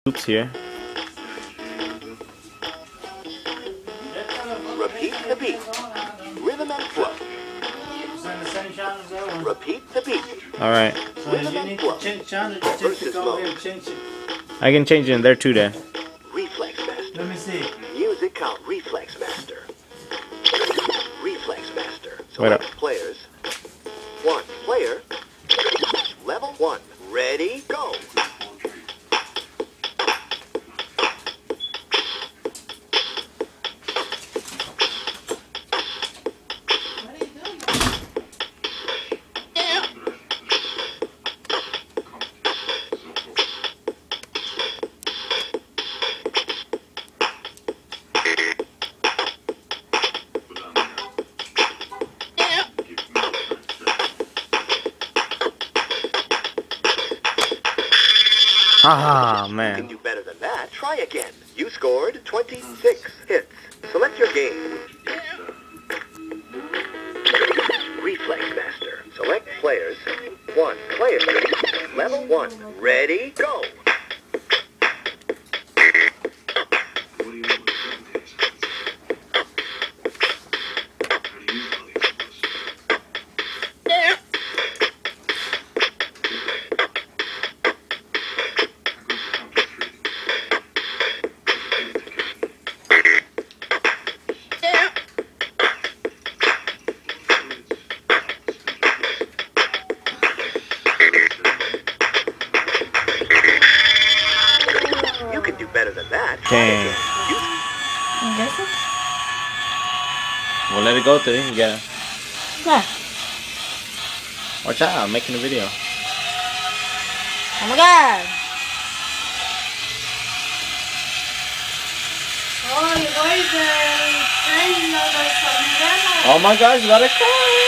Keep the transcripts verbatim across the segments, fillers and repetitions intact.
Oops here. Repeat the beat. Rhythm and flow. Repeat the beat. Alright. So you need to change channel. Just to go and change it. I can change it in there too then. Reflex Master. Let me see. Music count Reflex Master. Reflex Master. Wait up. Select players. One player. Level one. Ready, go. Ah, You can man. do better than that. Try again. You scored twenty-six hits. Select your game. Reflex Master. Select players. One player. Level one. Ready, go. You can do better than that. Try Dang. again. You I'm guessing. We'll let it go through. You get it. Yeah. Watch out, I'm making a video. Oh my god. Oh, you guys are crazy over something. Oh my gosh, let it go.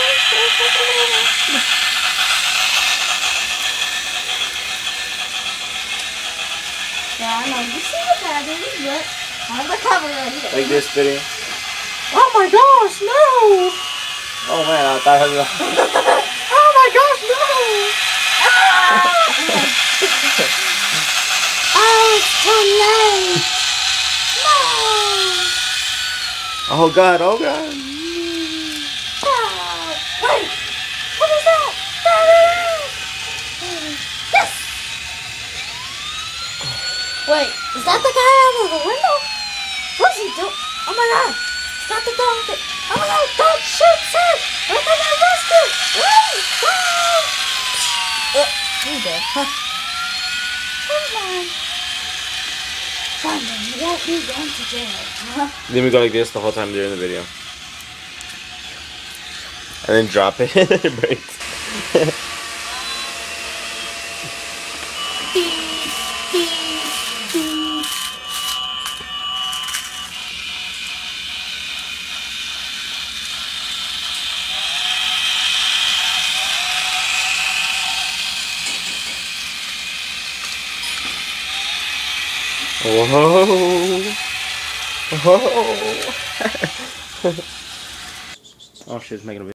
Yeah, I know. You see the battery, but on the cover right here. Like this video. Oh my gosh, no! Oh man, I thought I was. Oh my gosh, no! Ah! Oh, it's too late! No! Oh god, oh god. Oh, wait! What is that? There it is! Yes! Wait, is that the guy out of the window? What's he doing? Oh my god! It's got the dog. Oh my god, don't shoot, sir! We're gonna arrest him! Wait! Wait! Uh, he's dead. Huh. Come on. Simon, you won't be going to jail. Huh? Then we go like this the whole time during the video. And then drop it. It breaks. Beep, beep, beep. Whoa. Whoa. Oh, she's making a video.